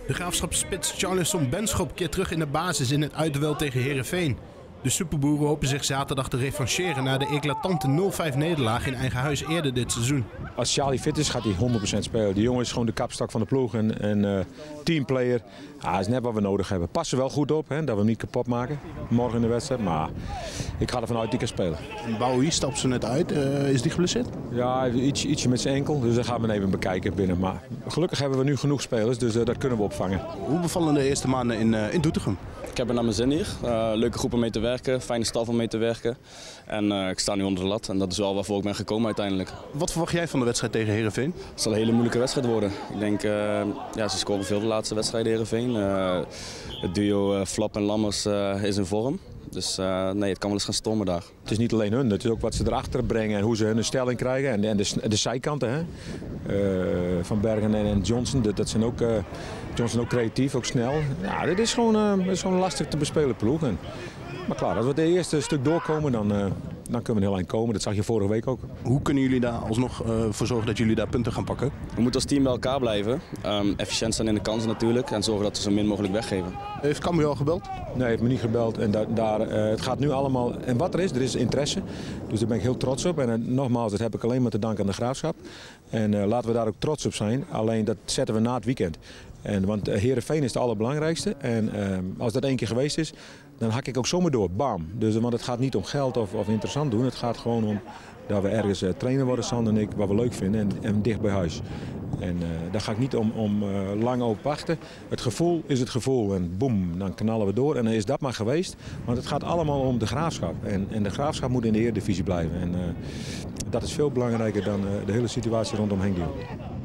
De Graafschapspits Charleston Benschop keert terug in de basis in het uitduel tegen Heerenveen. De Superboeren hopen zich zaterdag te revancheren na de eclatante 0-5 nederlaag in eigen huis eerder dit seizoen. Als Charlie fit is, gaat hij 100% spelen. Die jongen is gewoon de kapstok van de ploeg en teamplayer. Ja, dat is net wat we nodig hebben. Passen wel goed op, hè, dat we hem niet kapot maken morgen in de wedstrijd. Maar ik ga ervan uit die kan spelen. Bowie stapt ze net uit. Is die geblesseerd? Ja, ietsje met zijn enkel. Dus dat gaan we even bekijken binnen. Maar gelukkig hebben we nu genoeg spelers, dus dat kunnen we opvangen. Hoe bevallen de eerste maanden in Doetinchem? Ik heb er naar mijn zin hier. Leuke groep om mee te werken, fijne staf om mee te werken. En ik sta nu onder de lat en dat is wel waarvoor ik ben gekomen uiteindelijk. Wat verwacht jij van de wedstrijd tegen Heerenveen? Het zal een hele moeilijke wedstrijd worden. Ik denk, ze scoren veel de laatste wedstrijden Heerenveen. Het duo Flap en Lammers is in vorm. Dus nee, het kan wel eens gaan stormen daar. Het is niet alleen hun, het is ook wat ze erachter brengen en hoe ze hun stelling krijgen. En de zijkanten, hè? Van Bergen en Johnson, dat zijn ook, Johnson ook creatief, ook snel. Ja, dit is gewoon lastig te bespelen ploeg. Maar klaar, als we het eerste stuk doorkomen, dan kunnen we een heel eind komen. Dat zag je vorige week ook. Hoe kunnen jullie daar alsnog voor zorgen dat jullie daar punten gaan pakken? We moeten als team bij elkaar blijven. Efficiënt zijn in de kansen natuurlijk en zorgen dat we zo min mogelijk weggeven. Heeft Cambuur al gebeld? Nee, hij heeft me niet gebeld. En het gaat nu allemaal. En wat er is interesse. Dus daar ben ik heel trots op. En nogmaals, dat heb ik alleen maar te danken aan de Graafschap. En laten we daar ook trots op zijn. Alleen dat zetten we na het weekend. Want Heerenveen is het allerbelangrijkste. En als dat één keer geweest is, dan hak ik ook zomaar door. Bam. Dus, want het gaat niet om geld of interessant doen. Het gaat gewoon om dat we ergens trainer worden, Sander en ik, wat we leuk vinden en dicht bij huis. En daar ga ik niet om lang op wachten. Het gevoel is het gevoel en boem, dan knallen we door. En dan is dat maar geweest. Want het gaat allemaal om de Graafschap. En de Graafschap moet in de Eredivisie blijven. En dat is veel belangrijker dan de hele situatie rondom Henk de Jong.